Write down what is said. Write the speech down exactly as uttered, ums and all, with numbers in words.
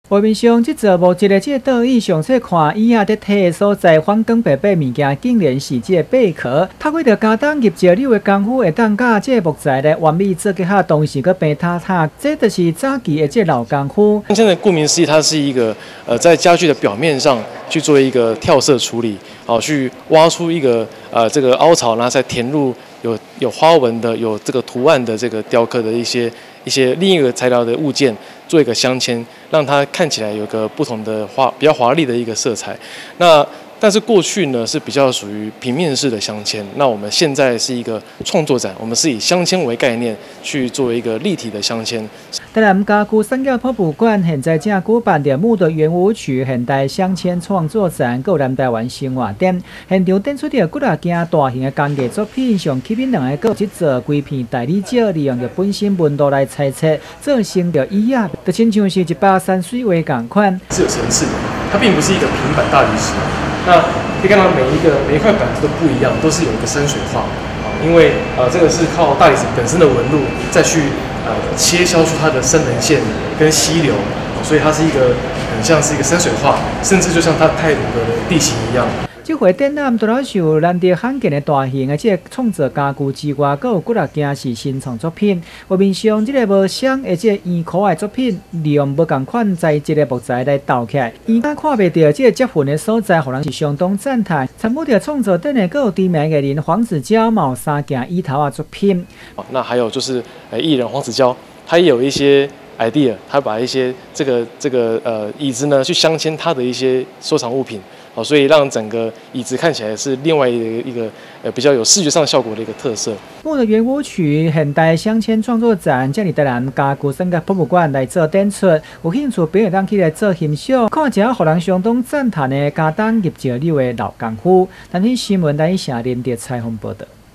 画面上，即座木质的这个倒椅，上侧看椅仔伫体的所在，反光白白物件，竟然是这个贝壳。透过着加当入石榴的功夫，会当甲这个木材咧完美做结合，同时佮平塌塌，这就是早期的这老功夫。 现在顾名思义，它是一个呃在家具的表面上去做一个跳色处理，好、去挖出一个呃这个凹槽，然后再填入有有花纹的、有这个图案的这个雕刻的一些一些另一个材料的物件，做一个镶嵌，让它看起来有个不同的华比较华丽的一个色彩。那但是过去呢是比较属于平面式的镶嵌，那我们现在是一个创作展，我们是以镶嵌为概念去做一个立体的镶嵌。 台南家具产业博物馆现在正举办着木的圆舞曲现代镶嵌创作展，还有南台湾生活展，现场展出着几啊件大型的工艺作品，上起面两个，还有一座规片大理石，利用着本身纹路来裁切，做成着椅仔，就亲像是一把山水画同款。 是有层次的，它并不是一个平板大理石。那可以看到每一个每一块板子都不一样，都是有一个山水画啊，因为呃这个是靠大理石本身的纹路再去呃切削出它的深棱线跟溪流，所以它是一个很像是一个山水画，甚至就像它泰鲁阁的地形一样。 这回展览除了是有难得罕见的大型的这个创作家具之外，还有几啊件是新创作品。画面上这个无双的这个圆壳的作品，利用无同款材质的木材来斗起来，圆仔看袂到这个接痕的所在，互人是相当赞叹。参与着创作展的，还有知名艺人黄子佼嘛有三件椅头的作品。 那还有就是呃艺人黄子佼，他也有一些 idea， 他把一些这个这个呃椅子呢去镶嵌他的一些收藏物品。哦，所以让整个椅子看起来是另外一个一个呃比较有视觉上效果的一个特色。 木的圆舞曲现代镶嵌创作展，这里台南家具产业博物馆来做展出，有兴趣朋友当起来做欣赏，看一下互人相当赞叹的加当入石榴的老功夫。但是新闻台写连接采访报道。